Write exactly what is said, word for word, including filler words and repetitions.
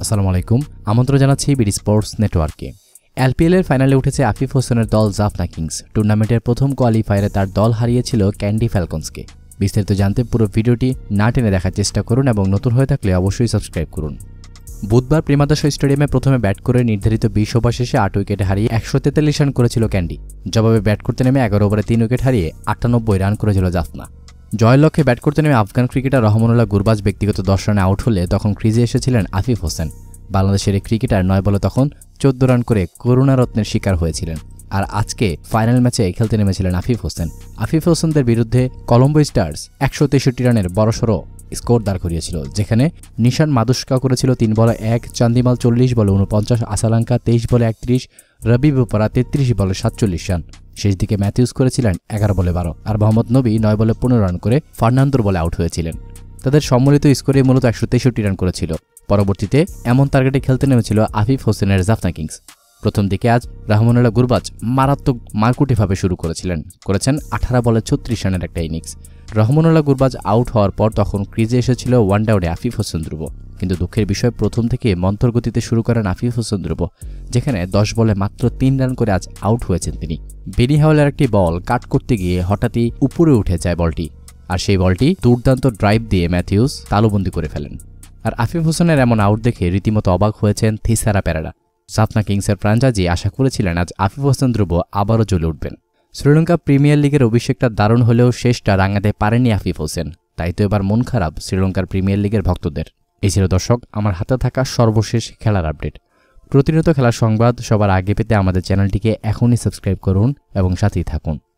আসসালামু আলাইকুম, আমন্ত্রণ জানাচ্ছি বিডি স্পোর্টস নেটওয়ার্কে। এলপিএল এর ফাইনালে উঠেছে আফিফ হোসেনের দল জাফনা কিংস। টুর্নামেন্টের প্রথম কোয়ালিফায়ারে তার দল হারিয়েছিল ক্যান্ডি ফ্যালকনসকে। বিস্তারিত জানতে পুরো ভিডিওটি না টেনে দেখার চেষ্টা করুন এবং নতুন হয়ে থাকলে অবশ্যই সাবস্ক্রাইব করুন। বুধবার প্রেমাদাসা স্টেডিয়ামে প্রথমে ব্যাট করে নির্ধারিত বিশ ওভার শেষে আট উইকেটে হারিয়ে একশো তেতাল্লিশ রান করেছিল ক্যান্ডি। জবাবে ব্যাট করতে নেমে এগারো ওভারে তিন উইকেট হারিয়ে আটানব্বই রান করেছিল জাফনা। জয়ের লক্ষ্যে ব্যাট করতে নেমে আফগান ক্রিকেটার রহমানুল্লাহ গুরবাজ ব্যক্তিগত দশ রানে আউট হলে তখন ক্রিজে এসেছিলেন আফিফ হোসেন। বাংলাদেশের এই ক্রিকেটার নয় বলে তখন চোদ্দ রান করে করুণারত্নের শিকার হয়েছিলেন। আর আজকে ফাইনাল ম্যাচে খেলতে নেমেছিলেন আফিফ হোসেন। আফিফ হোসেনদের বিরুদ্ধে কলম্বো স্টার্স একশো তেষট্টি রানের বড়সড় স্কোর দাঁড় করিয়েছিল, যেখানে নিশান মাদুস্কা করেছিল তিন বলে এক, চান্দিমাল চল্লিশ বলে উনপঞ্চাশ, আসালাঙ্কা তেইশ বলে একত্রিশ, রবি বোপারা তেত্রিশ বলে সাতচল্লিশ রান। শেষ দিকে ম্যাথিউস করেছিলেন এগারো বলে বারো, আর মোহাম্মদ নবী নয় বলে পনেরো রান করে ফার্নান্দোর বলে আউট হয়েছিলেন। তাদের সম্মিলিত স্কোরে মূলত একশো তেষট্টি রান করেছিল। পরবর্তীতে এমন টার্গেটে খেলতে নেমেছিল আফিফ হোসেনের জাফনা কিংস। প্রথম দিকে আজ রহমানুল্লাহ গুরবাজ মারাত্মক মারকুটিভাবে শুরু করেছিলেন করেছেন আঠারো বলে ছত্রিশ রানের একটা ইনিংস। রহমানুল্লাহ গুরবাজ আউট হওয়ার পর তখন ক্রিজে এসেছিল ওয়ান ডাউনে আফিফ হোসেন ধ্রুব। কিন্তু দুঃখের বিষয়, প্রথম থেকে মন্থর গতিতে শুরু করেন আফিফ হোসেন ধ্রুব, যেখানে দশ বলে মাত্র তিন রান করে আজ আউট হয়েছেন তিনি। বেনি হাওয়ালের একটি বল কাট করতে গিয়ে হঠাৎই উপরে উঠে যায় বলটি, আর সেই বলটি দুর্দান্ত ড্রাইভ দিয়ে ম্যাথিউস তালুবন্দি করে ফেলেন। আর আফিফ হোসেনের এমন আউট দেখে রীতিমতো অবাক হয়েছেন থিসারা প্যারারা। জাফনা কিংসের ফ্রাঞ্চাইজি আশা করেছিলেন আজ আফিফ হোসেন ধ্রুব আবারও জ্বলে উঠবেন। শ্রীলঙ্কা প্রিমিয়ার লিগের অভিষেকটা দারুণ হলেও শেষটা রাঙাতে পারেনি আফিফ হোসেন। তাই তো এবার মন খারাপ শ্রীলঙ্কার প্রিমিয়ার লিগের ভক্তদের। এই ছিল দর্শক আমার হাতে থাকা সর্বশেষ খেলার আপডেট। প্রতিনিয়ত খেলার সংবাদ সবার আগে পেতে আমাদের চ্যানেলটিকে এখনই সাবস্ক্রাইব করুন এবং সাথেই থাকুন।